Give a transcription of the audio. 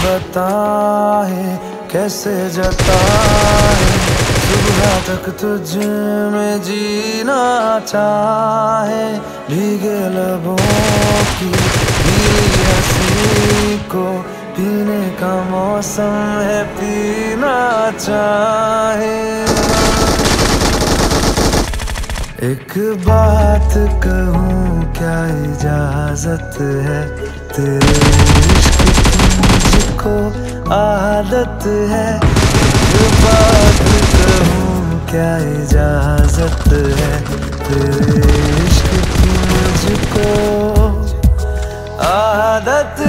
बताए कैसे जताए, सुबह तक तुझ में जीना चाहे। भीगे लबों की भीगी हंसी को पीने का मौसम है, पीना चाहे। एक बात कहूँ क्या इजाजत है, तेरे इश्क की मुझको आदत है। एक बात कहूँ क्या इजाजत है, तेरे इश्क की मुझको आदत